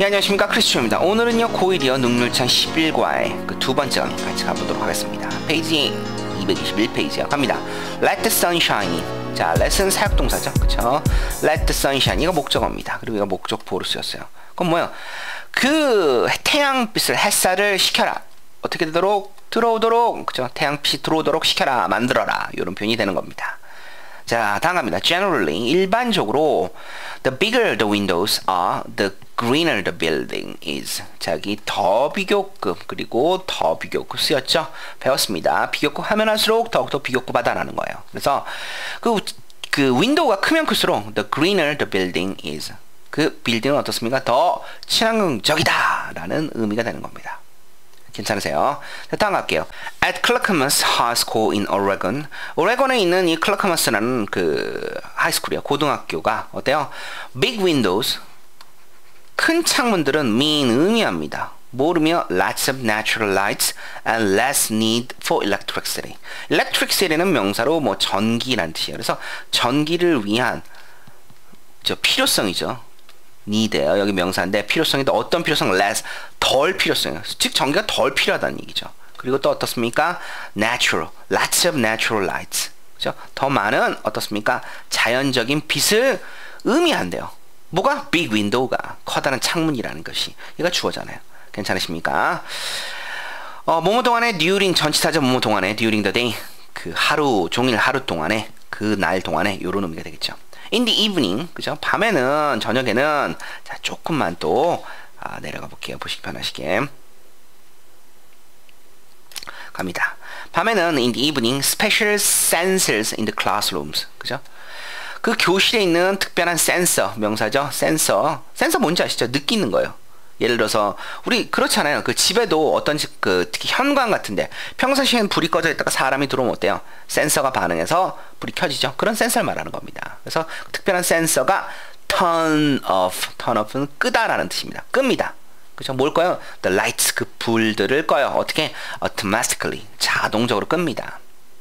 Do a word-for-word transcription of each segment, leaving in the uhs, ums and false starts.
네, 안녕하십니까, 크리스천입니다. 오늘은요 고일이어 능률창 십일 과의 그 두 번째 강의 같이 가보도록 하겠습니다. 페이지 이백이십일 페이지야. 갑니다. Let the sun shine in. 자, let은 사역동사죠, 그쵸? Let the sun shine. 이거 목적어입니다. 그리고 이거 목적보로 쓰였어요. 그럼 뭐야? 그 태양빛을, 햇살을 시켜라. 어떻게 되도록? 들어오도록, 그쵸? 태양빛이 들어오도록 시켜라, 만들어라, 이런 표현이 되는 겁니다. 자, 다음 갑니다. Generally, 일반적으로 the bigger the windows are, the greener the building is. 자, 여기 더 비교급 그리고 더 비교급 쓰였죠? 배웠습니다. 비교급 하면 할수록 더욱더 비교급하다라는 거예요. 그래서 그, 그 윈도우가 크면 클수록 the greener the building is. 그 빌딩은 어떻습니까? 더 친환경적이다 라는 의미가 되는 겁니다. 괜찮으세요? 자, 다음 갈게요. At Clackamas High School in Oregon. 오레곤에 있는 이 클라크마스라는 그 하이스쿨이요, 고등학교가 어때요? Big windows, 큰 창문들은 mean, 의미합니다. 모르며 lots of natural lights and less need for electricity. electricity는 명사로 뭐 전기라는 뜻이에요. 그래서 전기를 위한 저 필요성이죠. need예요. 여기 명사인데 필요성인데 어떤 필요성? less, 덜 필요성이에요. 즉 전기가 덜 필요하다는 얘기죠. 그리고 또 어떻습니까? natural, lots of natural lights. 그죠? 더 많은 어떻습니까? 자연적인 빛을 의미한대요. 뭐가? big window가 커다란 창문이라는 것이. 얘가 주어잖아요. 괜찮으십니까? 어, 뭐뭐 동안에 during 전치사죠. 뭐뭐 동안에 during the day, 그 하루 종일 하루 동안에, 그 날 동안에, 요런 의미가 되겠죠. In the evening, 그죠? 밤에는, 저녁에는, 자, 조금만 또, 아, 내려가 볼게요. 보시기 편하시게. 갑니다. 밤에는, in the evening, special sensors in the classrooms. 그죠? 그 교실에 있는 특별한 센서, 명사죠? 센서. 센서 뭔지 아시죠? 느끼는 거예요. 예를 들어서 우리 그렇잖아요. 그 집에도 어떤 집, 그 특히 현관 같은데 평상시엔 불이 꺼져 있다가 사람이 들어오면 어때요? 센서가 반응해서 불이 켜지죠. 그런 센서를 말하는 겁니다. 그래서 특별한 센서가 turn off, turn off는 끄다라는 뜻입니다. 끕니다. 그죠? 뭘 꺼요? The lights, 그 불들을 꺼요. 어떻게? automatically, 자동적으로 끕니다.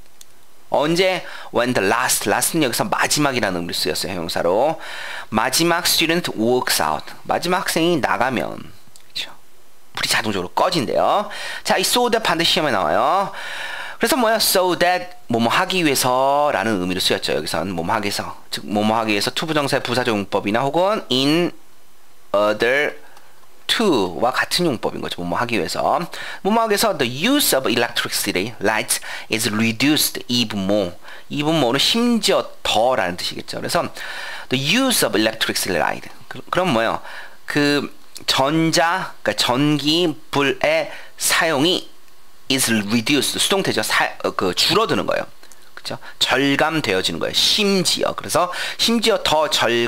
언제? When the last, last는 여기서 마지막이라는 의미로 쓰였어요. 형용사로. 마지막 student walks out. 마지막 학생이 나가면, 그렇죠? 불이 자동적으로 꺼진대요. 자, 이 so that 반드시 시험에 나와요. 그래서 뭐야? So that 뭐뭐 하기 위해서 라는 의미로 쓰였죠. 여기서는 뭐뭐 하기 위해서. 즉 뭐뭐 하기 위해서 투부정사의 부사적 용법이나 혹은 in other to와 같은 용법인 거죠. 뭐뭐 하기 위해서. 뭐뭐 하기 위해서 the use of electricity lights is reduced even more. even more는 심지어 더라는 뜻이겠죠. 그래서 the use of electricity light. 그, 그럼 뭐예요? 그 전자, 그러니까 전기 불의 사용이 is reduced, 수동태죠. 사, 어, 그 줄어드는 거예요. 그렇죠? 절감되어지는 거예요. 심지어. 그래서 심지어 더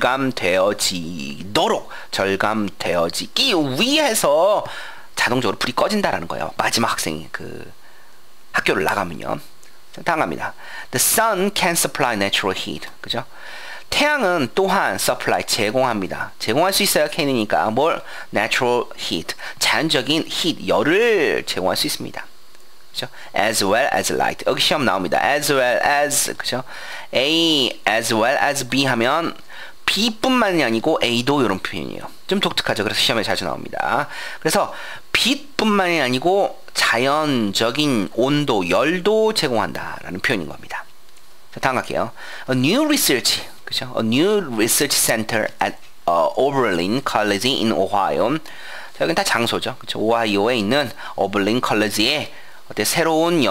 절감되어지도록, 절감되어지기 위해서 자동적으로 불이 꺼진다라는 거예요. 마지막 학생이 그 학교를 나가면요. 다음 갑니다. The sun can supply natural heat. 그죠? 태양은 또한 supply, 제공합니다. 제공할 수 있어요. can이니까 뭘? natural heat, 자연적인 heat, 열을 제공할 수 있습니다. 그죠? as well as light. 여기 시험 나옵니다. as well as, 그죠? A as well as B 하면 B뿐만이 아니고 A도 이런 표현이에요. 좀 독특하죠. 그래서 시험에 자주 나옵니다. 그래서 빛뿐만이 아니고 자연적인 온도, 열도 제공한다라는 표현인 겁니다. 자, 다음 갈게요. A new research, 그죠? A new research center at uh, Oberlin College in Ohio. 자, 여기는 다 장소죠. 그죠? 오하이오에 있는 오버린 컬리지에 어때? 새로운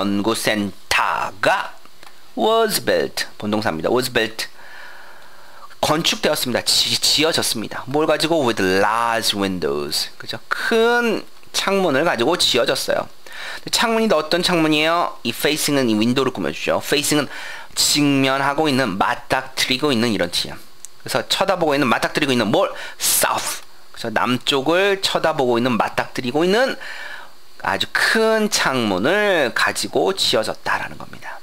연구센터가 was built, 본동사입니다. was built, 건축되었습니다. 지, 지어졌습니다. 뭘 가지고? with large windows, 그죠? 큰 창문을 가지고 지어졌어요. 창문이 어떤 창문이에요? 이 facing은 이 윈도우를 꾸며주죠. facing은 직면하고 있는, 맞닥뜨리고 있는 이런 뜻이에요. 그래서 쳐다보고 있는, 맞닥뜨리고 있는 뭘? south, 그래서 남쪽을 쳐다보고 있는, 맞닥뜨리고 있는 아주 큰 창문을 가지고 지어졌다라는 겁니다.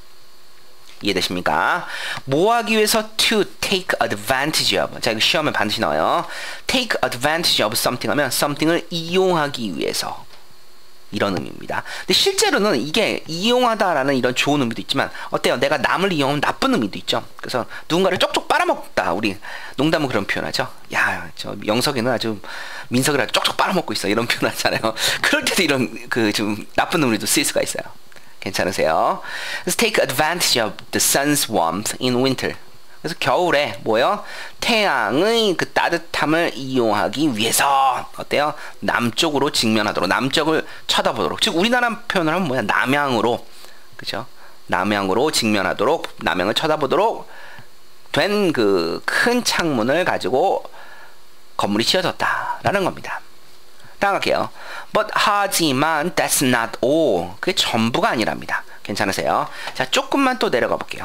이해되십니까? 뭐 하기 위해서? to take advantage of. 자, 이거 시험에 반드시 나와요. take advantage of something 하면 something을 이용하기 위해서. 이런 의미입니다. 근데 실제로는 이게 이용하다라는 이런 좋은 의미도 있지만 어때요? 내가 남을 이용하면 나쁜 의미도 있죠. 그래서 누군가를 쪽쪽 빨아먹다. 우리 농담은 그런 표현하죠. 야, 저 영석이는 아주 민석을 아주 쪽쪽 빨아먹고 있어. 이런 표현 하잖아요. 그럴 때도 이런 그 좀 나쁜 의미도 쓰일 수가 있어요. 괜찮으세요? Let's take advantage of the sun's warmth in winter. 그래서 겨울에 뭐요? 태양의 그 따뜻함을 이용하기 위해서 어때요? 남쪽으로 직면하도록, 남쪽을 쳐다보도록. 즉 우리나라 표현을 하면 뭐야? 남향으로, 그죠? 남향으로 직면하도록, 남향을 쳐다보도록 된 그 큰 창문을 가지고 건물이 지어졌다라는 겁니다. 다음 갈게요. But 하지만 that's not all. 그게 전부가 아니랍니다. 괜찮으세요? 자, 조금만 또 내려가 볼게요.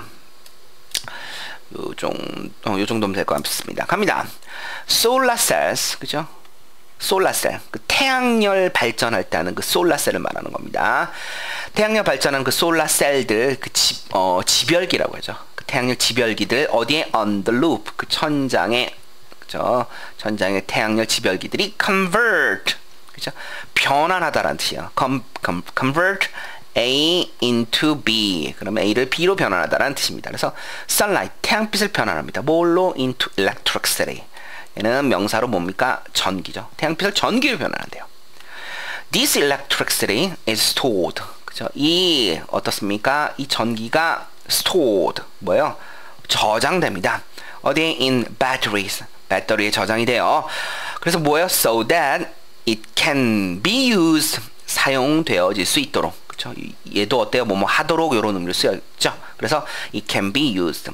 요, 정, 어, 요 정도면 될 것 같습니다. 갑니다. Solar cells, 그죠? Solar cell, 그 태양열 발전할 때 하는 그 solar cell을 말하는 겁니다. 태양열 발전하는 그 solar cell들, 그 지, 어, 지별기라고 하죠. 그 태양열 지별기들 어디에 on the loop, 그 천장에, 그죠? 천장의 태양열 지별기들이 convert, 그죠? 변환하다라는 뜻이에요. Com, com, convert A into B. 그러면 A를 B로 변환하다라는 뜻입니다. 그래서 sunlight, 태양빛을 변환합니다. 뭘로? into electricity. 얘는 명사로 뭡니까? 전기죠. 태양빛을 전기로 변환한대요. This electricity is stored. 그죠? 이 어떻습니까? 이 전기가 stored. 뭐예요? 저장됩니다. 어디에? in batteries. 배터리에 저장이 돼요. 그래서 뭐예요? so that it can be used. 사용되어질 수 있도록. 그쵸? 얘도 어때요? 뭐뭐 하도록 이런 의미로 쓰였죠. 그래서 it can be used.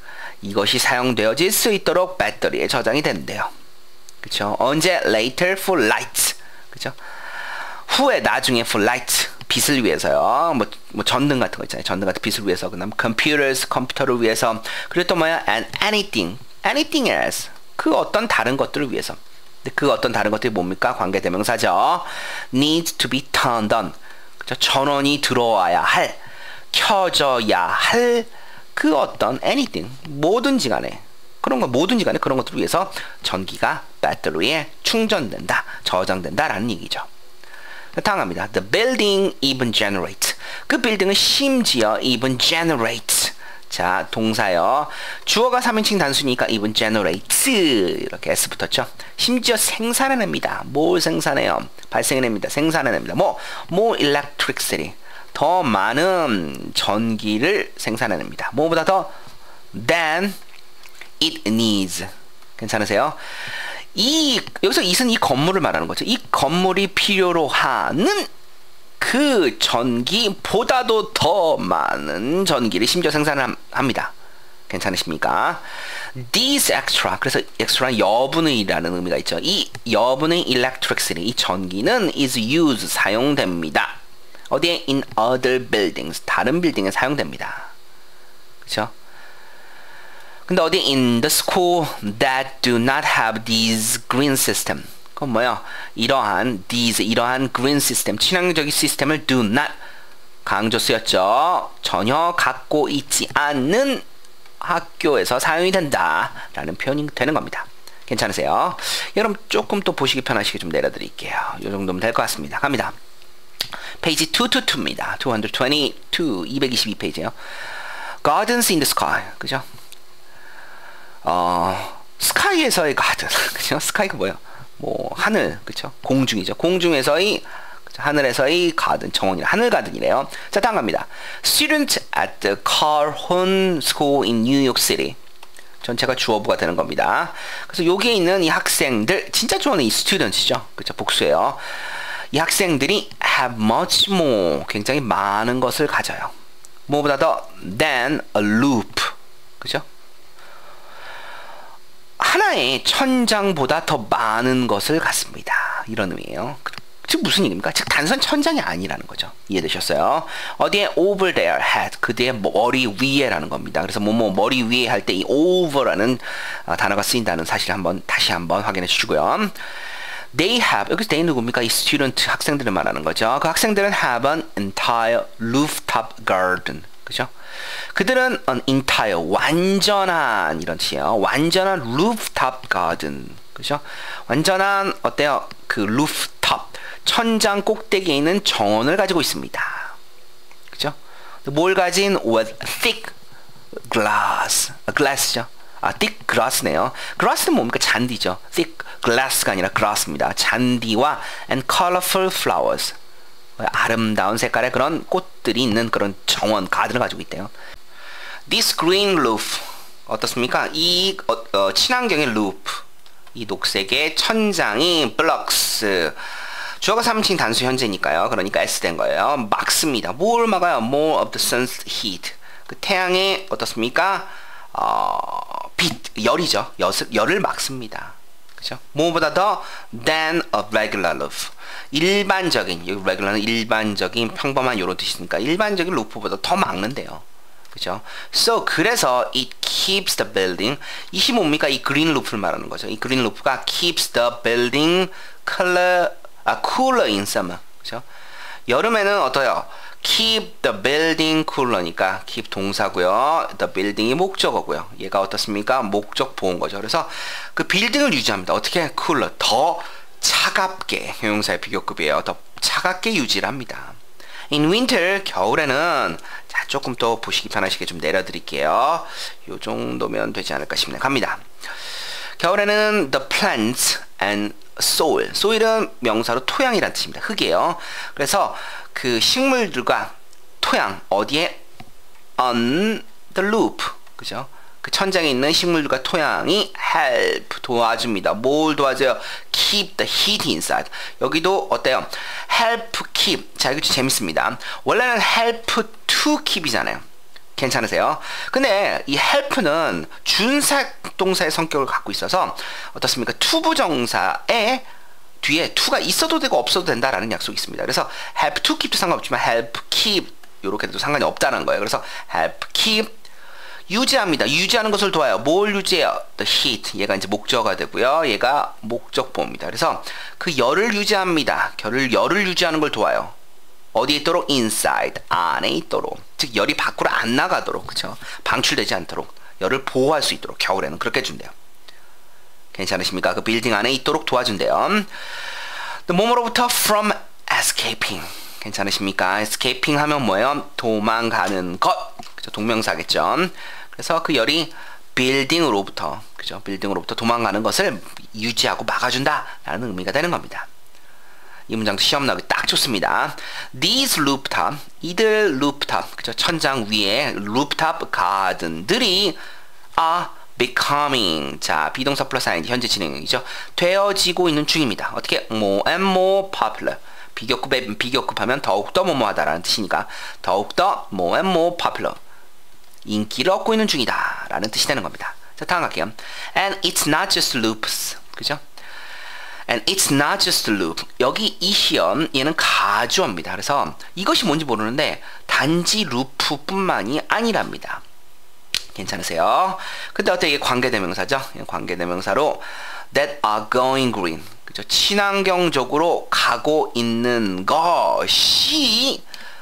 이것이 사용되어질 수 있도록 배터리에 저장이 된대요. 그쵸? 언제? later for light. 그쵸? 후에, 나중에 for light. 빛을 위해서요. 뭐, 뭐 전등 같은 거 있잖아요. 전등 같은 빛을 위해서. 그 다음 computers, 컴퓨터를 위해서. 그리고 또 뭐야? and anything. anything else. 그 어떤 다른 것들을 위해서. 그 어떤 다른 것들이 뭡니까? 관계대명사죠. needs to be turned on. 전원이 들어와야 할, 켜져야 할 그 어떤 anything, 뭐든지 간에 그런 거, 뭐든지 간에 그런 것들을 위해서 전기가 배터리에 충전된다, 저장된다 라는 얘기죠. 다음 갑니다. The building even generates. 그 빌딩은 심지어 even generates. 자, 동사요. 주어가 삼인칭 단수니까 even generates 이렇게 S 붙었죠. 심지어 생산해냅니다. 뭘 생산해요? 발생해냅니다. 생산해냅니다. 뭐? more electricity. 더 많은 전기를 생산해냅니다. 뭐보다 더? than it needs. 괜찮으세요? 이 여기서 it은 이 건물을 말하는 거죠. 이 건물이 필요로 하는 그 전기보다도 더 많은 전기를 심지어 생산합니다. 괜찮으십니까? These extra, 그래서 extra는 여분의라는 의미가 있죠. 이 여분의 electricity, 이 전기는 is used, 사용됩니다. 어디에? in other buildings, 다른 빌딩에 사용됩니다. 그렇죠? 근데 어디? in the school that do not have these green system. 그건 뭐야? 이러한 these, 이러한 green system, 친환경적인 시스템을 do not, 강조 쓰였죠. 전혀 갖고 있지 않는 학교에서 사용이 된다 라는 표현이 되는 겁니다. 괜찮으세요? 여러분 조금 또 보시기 편하시게 좀 내려드릴게요. 이 정도면 될 것 같습니다. 갑니다. 페이지 이백이십이입니다. 이백이십이, 이백이십이 페이지요. Gardens in the sky. 그죠? 어, 스카이에서의 가든. 그죠? 스카이가 뭐예요? 뭐 하늘, 그쵸? 공중이죠. 공중에서의, 그쵸? 하늘에서의 가든, 정원이 하늘 가든이래요. 자, 다음 갑니다. Student at the Calhoun School in New York City. 전체가 주어부가 되는 겁니다. 그래서 여기에 있는 이 학생들, 진짜 주어는 이 students이죠. 그쵸? 복수예요. 이 학생들이 have much more, 굉장히 많은 것을 가져요. 뭐보다 더 than a loop. 그죠? 하나의 천장보다 더 많은 것을 갖습니다. 이런 의미예요. 즉 무슨 얘기입니까? 즉 단순한 천장이 아니라는 거죠. 이해되셨어요? 어디에? over their head, 그들의 머리 위에라는 겁니다. 그래서 뭐뭐 머리 위에 할 때 이 over라는 어, 단어가 쓰인다는 사실을 한번 다시 한번 확인해 주시고요. They have, 여기서 they 누굽니까? 이 student, 학생들을 말하는 거죠. 그 학생들은 have an entire rooftop garden. 그죠? 그들은 an entire, 완전한 이런 뜻이에요. 완전한 rooftop garden. 그죠? 완전한 어때요? 그 rooftop, 천장 꼭대기에 있는 정원을 가지고 있습니다. 그죠? 뭘 가진? with thick glass. glass죠. 아, thick glass네요. glass는 뭡니까? 잔디죠. thick glass가 아니라 glass입니다. 잔디와 and colorful flowers. 아름다운 색깔의 그런 꽃들이 있는 그런 정원, 가든을 가지고 있대요. This green roof. 어떻습니까? 이 어, 어, 친환경의 roof. 이 녹색의 천장이 blocks. 주어가 삼 인칭 단수 현재니까요. 그러니까 S 된 거예요. 막습니다. 뭘 막아요? More of the sun's heat. 그 태양의 어떻습니까? 어, 빛, 열이죠. 열, 열을 막습니다. 그죠? 뭐보다 더 than a regular roof. 일반적인, 여기 regular는 일반적인 평범한 요런 뜻이니까 일반적인 루프보다 더 막는데요. 그죠? So 그래서 it keeps the building. 이시 뭡니까? 이 그린 루프를 말하는 거죠. 이 그린 루프가 keeps the building color, 아, cooler in summer. 그죠? 여름에는 어떠요? keep the building cooler니까 keep 동사고요. the building이 목적어고요. 얘가 어떻습니까? 목적 보온 거죠. 그래서 그 빌딩을 유지합니다. 어떻게? cooler. 더 차갑게. 형용사의 비교급이에요. 더 차갑게 유지를 합니다. in winter, 겨울에는 자, 조금 또 보시기 편하시게 좀 내려드릴게요. 요 정도면 되지 않을까 싶네요. 갑니다. 겨울에는 the plants and soil. soil은 명사로 토양이란 뜻입니다. 흙이에요. 그래서 그 식물들과 토양 어디에? on the roof. 그죠? 그 천장에 있는 식물들과 토양이 help 도와줍니다. 뭘 도와줘요? keep the heat inside. 여기도 어때요? help keep. 자, 이거 재밌습니다. 원래는 help to keep이잖아요. 괜찮으세요? 근데 이 help는 준사동사의 성격을 갖고 있어서 어떻습니까? 투부정사에 뒤에 to가 있어도 되고 없어도 된다라는 약속이 있습니다. 그래서 help to keep도 상관없지만 help keep 이렇게 해도 상관이 없다는 거예요. 그래서 help keep 유지합니다. 유지하는 것을 도와요. 뭘 유지해요? The heat. 얘가 이제 목적어가 되고요. 얘가 목적보입니다. 그래서 그 열을 유지합니다. 열을, 열을 유지하는 걸 도와요. 어디에 있도록? inside. 안에 있도록. 즉 열이 밖으로 안 나가도록. 그쵸? 방출되지 않도록. 열을 보호할 수 있도록. 겨울에는 그렇게 해준대요. 괜찮으십니까? 그 빌딩 안에 있도록 도와준대요. 또 몸으로부터 from escaping. 괜찮으십니까? escaping 하면 뭐예요? 도망가는 것. 그죠? 동명사겠죠? 그래서 그 열이 빌딩으로부터, 그죠? 빌딩으로부터 도망가는 것을 유지하고 막아준다 라는 의미가 되는 겁니다. 이 문장도 시험 나오기 딱 좋습니다. These rooftop, 이들 rooftop, 그죠? 천장 위에 rooftop garden들이 are becoming, 자, 비동사 플러스 ing, 현재 진행형이죠. 되어지고 있는 중입니다. 어떻게? more and more popular. 비교급에 비교급하면 더욱더 뭐뭐하다라는 뜻이니까 더욱더 more and more popular. 인기를 얻고 있는 중이다 라는 뜻이 되는 겁니다. 자, 다음 갈게요. And it's not just loops. 그죠? And it's not just loop. 여기 이 시험 얘는 가주어입니다. 그래서 이것이 뭔지 모르는데 단지 루프뿐만이 아니랍니다. 괜찮으세요? 근데 어때? 이게 관계대명사죠? 관계대명사로 that are going green. 그죠? 친환경적으로 가고 있는 것이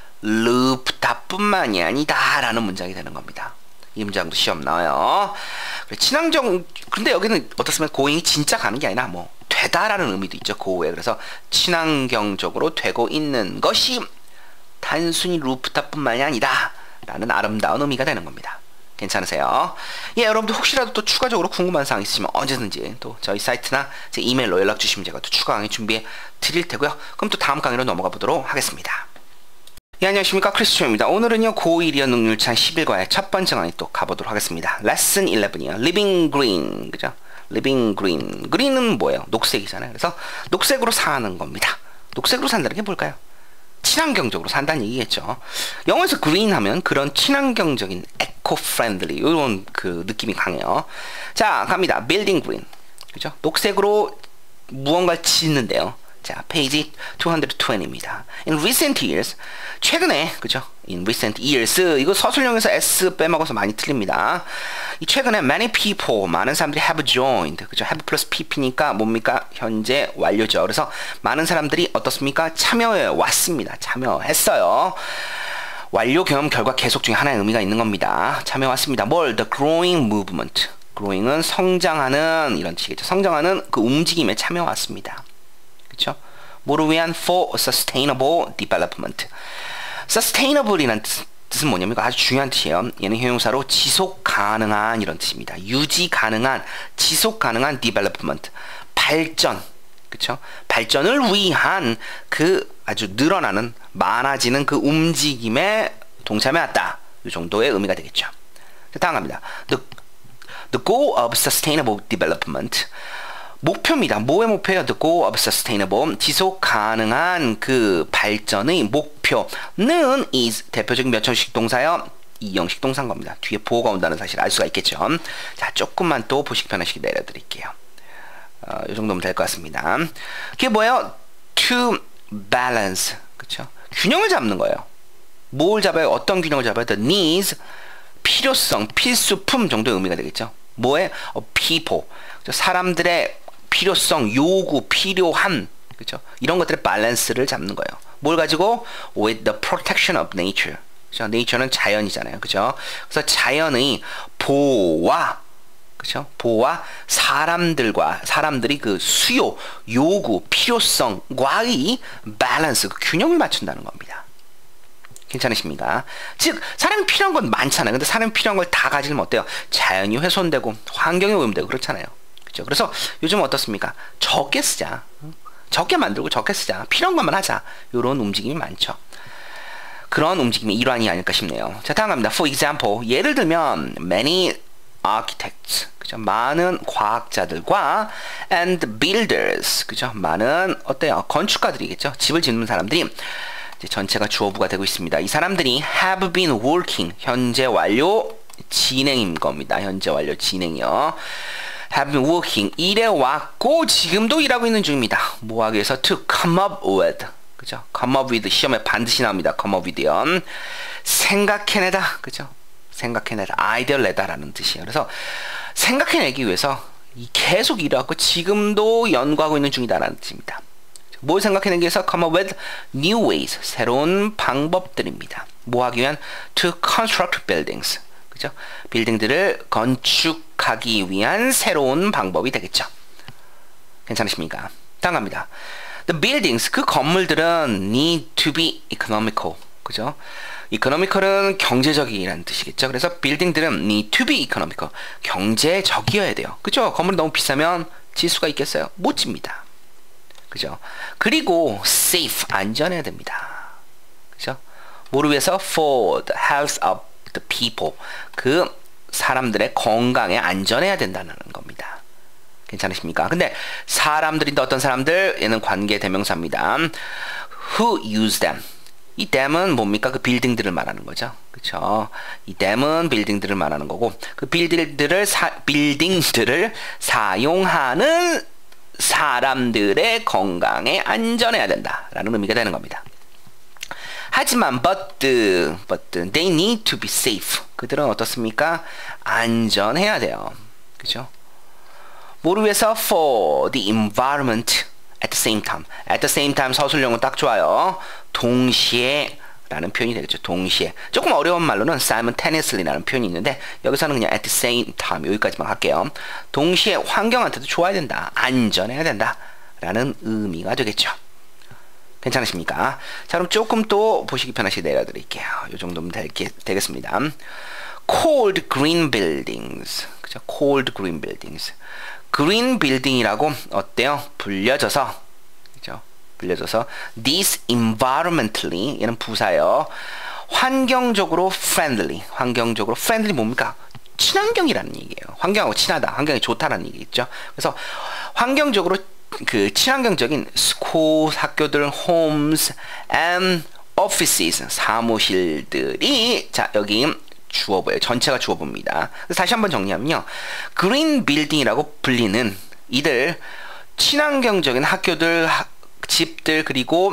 루프탑뿐만이 아니다 라는 문장이 되는 겁니다. 이 문장도 시험 나와요. 친환경, 근데 여기는 어떻습니까? 고잉이 진짜 가는 게 아니라 뭐 되다라는 의미도 있죠. 고에. 그래서 친환경적으로 되고 있는 것이 단순히 루프탑뿐만이 아니다 라는 아름다운 의미가 되는 겁니다. 괜찮으세요? 예, 여러분들 혹시라도 또 추가적으로 궁금한 사항 있으시면 언제든지 또 저희 사이트나 제 이메일로 연락 주시면 제가 또 추가 강의 준비해 드릴 테고요. 그럼 또 다음 강의로 넘어가 보도록 하겠습니다. 예, 안녕하십니까, 크리스천입니다. 오늘은요 고일이어 능률찬 십일 과의 첫 번째 강의 또 가보도록 하겠습니다. 레슨 십일이요 Living Green. 그죠? Living Green. green은 뭐예요? 녹색이잖아요. 그래서 녹색으로 사는 겁니다. 녹색으로 산다는 게 뭘까요? 친환경적으로 산다는 얘기겠죠. 영어에서 green 하면 그런 친환경적인 eco-friendly 이런 그 느낌이 강해요. 자, 갑니다. building green. 그죠? 녹색으로 무언가를 짓는데요. 자, 페이지 이백이십입니다. In recent years, 최근에, 그죠? In recent years, 이거 서술형에서 S 빼먹어서 많이 틀립니다. 이 최근에 many people, 많은 사람들이 have joined, 그죠? have 플러스 pp니까 뭡니까? 현재 완료죠. 그래서 많은 사람들이 어떻습니까? 참여해 왔습니다. 참여했어요. 완료 경험 결과 계속 중에 하나의 의미가 있는 겁니다. 참여왔습니다. 뭘? The growing movement. growing은 성장하는 이런 뜻이겠죠. 성장하는 그 움직임에 참여왔습니다. 그쵸? 뭐를 위한? For sustainable development. sustainable이라는 뜻, 뜻은 뭐냐면 이거 아주 중요한 뜻이에요. 얘는 형용사로 지속 가능한 이런 뜻입니다. 유지 가능한, 지속 가능한 development. 발전. 그쵸? 발전을 위한 그 아주 늘어나는, 많아지는 그 움직임에 동참해왔다. 이 정도의 의미가 되겠죠. 다음 갑니다. The, the goal of sustainable development. 목표입니다. 뭐의 목표예요? The goal of sustainable. 지속 가능한 그 발전의 목표는 is 대표적인 몇 형식 동사요? 이 형식 동사인 겁니다. 뒤에 보호가 온다는 사실을 알 수가 있겠죠. 자, 조금만 또 보식 편하시게 내려드릴게요. 어, 이 정도면 될 것 같습니다. 그게 뭐예요? To balance. 그쵸? 균형을 잡는 거예요. 뭘 잡아요? 어떤 균형을 잡아요? The needs. 필요성, 필수품 정도의 의미가 되겠죠. 뭐에? 어, people. 사람들의 필요성, 요구, 필요함. 그쵸? 이런 것들의 밸런스를 잡는 거예요. 뭘 가지고? With the protection of nature. 그쵸? nature는 자연이잖아요. 그죠? 그래서 자연의 보호와, 그쵸? 보호와 사람들과, 사람들이 그 수요, 요구, 필요성과의 밸런스, 그 균형을 맞춘다는 겁니다. 괜찮으십니까? 즉 사람이 필요한 건 많잖아요. 근데 사람이 필요한 걸 다 가지면 어때요? 자연이 훼손되고 환경이 오염되고 그렇잖아요. 그렇죠? 그래서 요즘 어떻습니까? 적게 쓰자. 적게 만들고 적게 쓰자. 필요한 것만 하자. 이런 움직임이 많죠. 그런 움직임의 일환이 아닐까 싶네요. 자, 다음 갑니다. For example, 예를 들면 many architects, 그죠? 많은 과학자들과 and builders, 그죠? 많은 어때요? 건축가들이겠죠? 집을 짓는 사람들이 이제 전체가 주어부가 되고 있습니다. 이 사람들이 have been working, 현재 완료 진행인 겁니다. 현재 완료 진행이요. have been working, 일해왔고 지금도 일하고 있는 중입니다. 뭐 하기 위해서? to come up with, 그죠? come up with, 시험에 반드시 나옵니다. come up with요. 생각해내다, 그죠? 생각해내다, 아이디어를 내다라는 뜻이에요. 그래서 생각해내기 위해서 계속 일해왔고 지금도 연구하고 있는 중이다라는 뜻입니다. 뭘 생각해내기 위해서? come up with new ways, 새로운 방법들입니다. 뭐 하기 위한? to construct buildings, 그죠? 빌딩들을 건축하기 위한 새로운 방법이 되겠죠. 괜찮으십니까? 다음 갑니다. The buildings, 그 건물들은 need to be economical, 그죠? economical은 경제적이라는 뜻이겠죠. 그래서 빌딩들은 need to be economical, 경제적이어야 돼요. 그죠? 건물이 너무 비싸면 질 수가 있겠어요? 못 집니다. 그죠? 그리고 safe, 안전해야 됩니다. 그죠? 뭐를 위해서? for the health of the people, 그 사람들의 건강에 안전해야 된다는 겁니다. 괜찮으십니까? 근데 사람들인데 어떤 사람들? 얘는 관계 대명사입니다. who use them. 이 them은 뭡니까? 그 빌딩들을 말하는 거죠. 그쵸? 이 them은 빌딩들을 말하는 거고, 그 빌딩들을 사, 빌딩들을 사용하는 사람들의 건강에 안전해야 된다라는 의미가 되는 겁니다. 하지만 but, but they need to be safe. 그들은 어떻습니까? 안전해야 돼요. 그죠? 뭐를 위해서? for the environment at the same time. at the same time 서술형은 딱 좋아요. 동시에 라는 표현이 되겠죠. 동시에. 조금 어려운 말로는 simultaneously라는 표현이 있는데 여기서는 그냥 at the same time 여기까지만 할게요. 동시에 환경한테도 좋아야 된다. 안전해야 된다. 라는 의미가 되겠죠. 괜찮으십니까? 자, 그럼 조금 또 보시기 편하시게 내려드릴게요. 이 정도면 될, 되겠습니다. cold green buildings. 그죠? cold green buildings. green building이라고 어때요? 불려져서, 그죠? 불려져서 this environmentally, 얘는 부사예요. 환경적으로 friendly. 환경적으로 friendly 뭡니까? 친환경이라는 얘기예요. 환경하고 친하다. 환경이 좋다라는 얘기겠죠. 그래서 환경적으로 그 친환경적인 스쿨, 학교들, homes and offices, 사무실들이, 자, 여기 주어보예요. 전체가 주어봅니다. 다시 한번 정리하면요. green building이라고 불리는 이들 친환경적인 학교들, 하, 집들, 그리고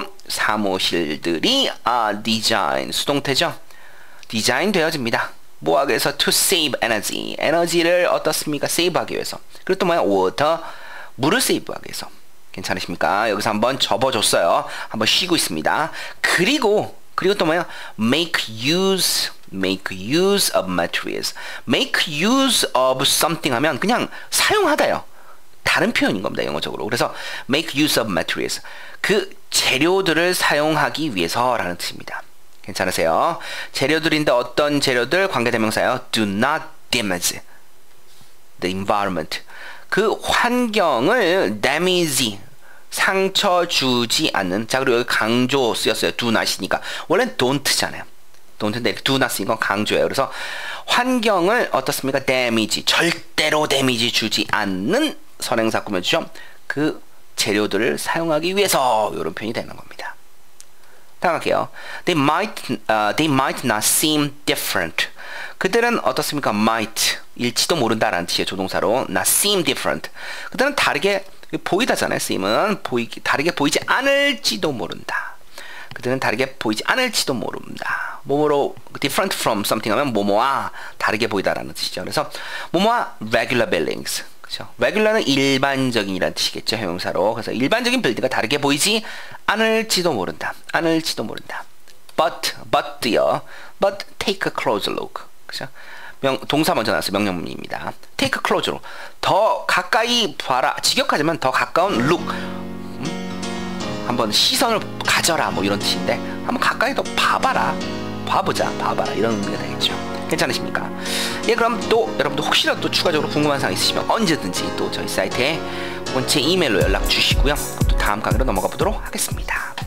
사무실들이 아, 디자인, 수동태죠. 디자인 되어집니다. 뭐 하기 위해서? to save energy. 에너지를 어떻습니까? 세이브하기 위해서. 그리고 또 뭐야? water, 물을 세이브하기 위해서. 괜찮으십니까? 여기서 한번 접어줬어요. 한번 쉬고 있습니다. 그리고 그리고 또 뭐야? make use, make use of materials. make use of something 하면 그냥 사용하다요. 다른 표현인 겁니다. 영어적으로. 그래서 make use of materials. 그 재료들을 사용하기 위해서라는 뜻입니다. 괜찮으세요? 재료들인데 어떤 재료들? 관계대명사예요. Do not damage the environment. 그 환경을 damage, 상처 주지 않는. 자, 그리고 여기 강조 쓰였어요. do not이니까. 원래는 don't잖아요. don't인데 do not 쓰인 건 강조예요. 그래서 환경을 어떻습니까? damage, 절대로 데미지 주지 않는 선행사 꾸며주죠. 그 재료들을 사용하기 위해서 이런 표현이 되는 겁니다. 다음 할게요. They might, uh, they might not seem different. 그들은 어떻습니까? might, 일지도 모른다라는 뜻의 조동사로 not seem different. 그들은 다르게 보이다잖아요. seem은 보이기, 다르게 보이지 않을지도 모른다. 그들은 다르게 보이지 않을지도 모른다. 뭐뭐로 different from something 하면 뭐뭐와 다르게 보이다라는 뜻이죠. 그래서 뭐뭐와 regular buildings. 그렇죠? regular는 일반적인이라는 뜻이겠죠. 형용사로. 그래서 일반적인 빌딩과 다르게 보이지 않을지도 모른다. 않을지도 모른다. but, but요. but take a close look. 그렇죠? 명, 동사 먼저 나왔어요. 명령문입니다. take a close look. 더 가까이 봐라. 직역하지만 더 가까운 look. 음? 한번 시선을 가져라. 뭐 이런 뜻인데 한번 가까이 더 봐봐라. 봐보자. 봐봐라. 이런 의미가 되겠죠. 괜찮으십니까? 예, 그럼 또 여러분도 혹시라도 또 추가적으로 궁금한 사항 있으시면 언제든지 또 저희 사이트에 혹은 제 이메일로 연락 주시고요. 또 다음 강의로 넘어가 보도록 하겠습니다.